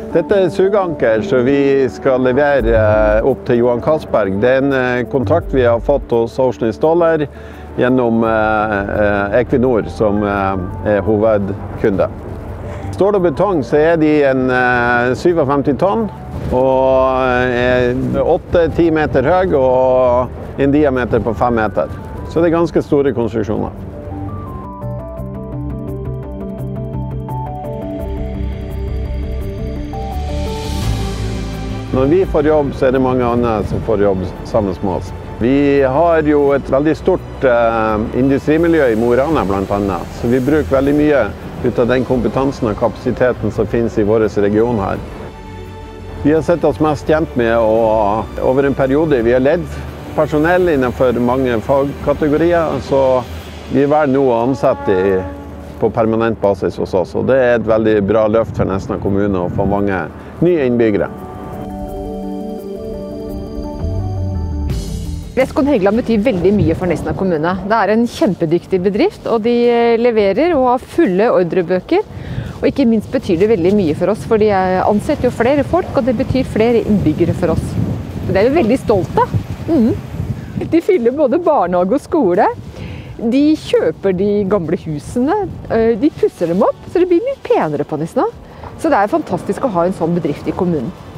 Dette er sugeanker, så vi skal levere opp til Johan Castberg. Det er en kontrakt vi har fått hos Ocean Installer gjennom Equinor, som er hovedkunde. Stål og betong så er de en 57 tonn, og er 8-10 meter høy og en diameter på 5 meter. Så det er ganske store konstruksjoner. Når vi får jobb, så er det mange andre som får jobb sammen med oss. Vi har jo et veldig stort industrimiljø i Mo i Rana blant annet, så vi bruker veldig mye ut av den kompetansen og kapasiteten som finnes i vår region her. Vi har sett oss mest tjent med å, over en periode, vi har ledd personell innenfor mange fagkategorier, så vi velger nå å ansette på permanent basis hos oss, og det er et veldig bra løft for Nesna kommune å få mange nye innbyggere. Westcon Helgeland betyr veldig mye for Nesna kommune. Det er en kjempedyktig bedrift, og de leverer og har fulle ordrebøker. Og ikke minst betyr det veldig mye for oss, for de ansetter jo flere folk, og det betyr flere innbyggere for oss. Det er vi veldig stolt av. De fyller både barnehage og skole. De kjøper de gamle husene, de pusser dem opp, så det blir litt penere på Nesna. Så det er fantastisk å ha en sånn bedrift i kommunen.